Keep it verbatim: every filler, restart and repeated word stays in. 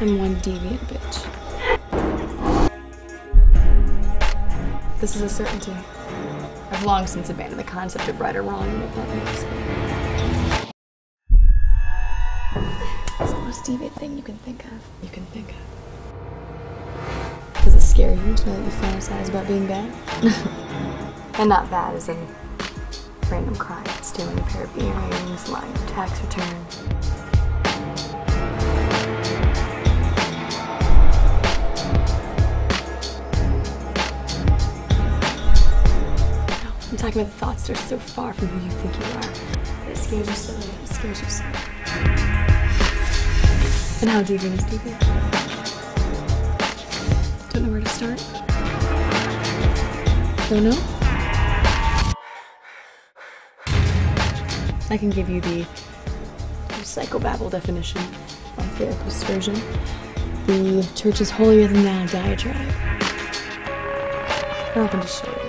I'm one deviant bitch. This is a certainty. I've long since abandoned the concept of right or wrong and what that means. It's the most deviant thing you can think of. You can think of. Does it scare you to know that you fantasize about being bad? And not bad as in random crime, stealing a pair of earrings, lying on tax returns. I'm talking about the thoughts that are so far from who you think you are. It scares you silly. It scares you silly. And how deviant is deviant? Don't know where to start? Don't know? I can give you the psychobabble definition, my therapist's version. The church is holier than thou diatribe. We're open to share.